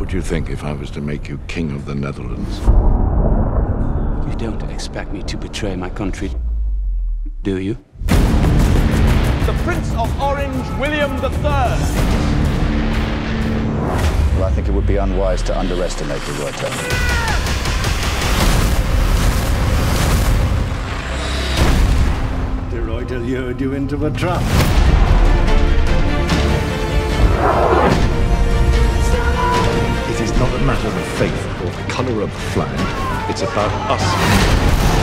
would you think if I was to make you King of the Netherlands? You don't expect me to betray my country, do you? The Prince of Orange, William III. Well, I think it would be unwise to underestimate de Ruyter. De Ruyter lured you into a trap. It is not a matter of faith or the colour of the flag. It's about us.